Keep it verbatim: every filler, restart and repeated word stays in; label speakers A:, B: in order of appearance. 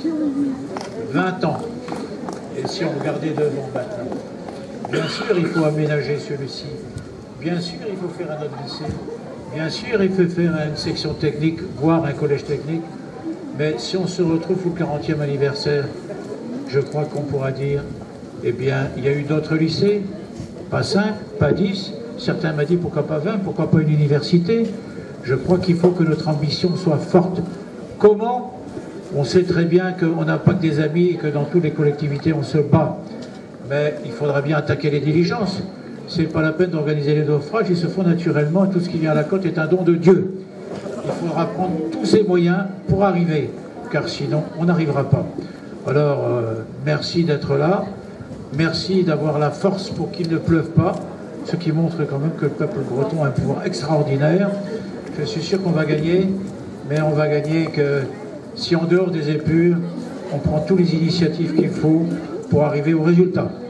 A: vingt ans. Et si on regardait devant maintenant, bien sûr, il faut aménager celui-ci. Bien sûr, il faut faire un autre lycée. Bien sûr, il faut faire une section technique, voire un collège technique. Mais si on se retrouve au quarantième anniversaire, je crois qu'on pourra dire, eh bien, il y a eu d'autres lycées, pas cinq, pas dix. Certains m'ont dit, pourquoi pas vingt, pourquoi pas une université? Je crois qu'il faut que notre ambition soit forte. Comment? On sait très bien qu'on n'a pas que des amis et que dans toutes les collectivités, on se bat. Mais il faudra bien attaquer les diligences. C'est pas la peine d'organiser les naufrages, ils se font naturellement. Tout ce qui vient à la côte est un don de Dieu. Il faudra prendre tous ces moyens pour arriver, car sinon, on n'arrivera pas. Alors, euh, merci d'être là. Merci d'avoir la force pour qu'il ne pleuve pas, ce qui montre quand même que le peuple breton a un pouvoir extraordinaire. Je suis sûr qu'on va gagner, mais on va gagner que si en dehors des épures, on prend toutes les initiatives qu'il faut pour arriver au résultat.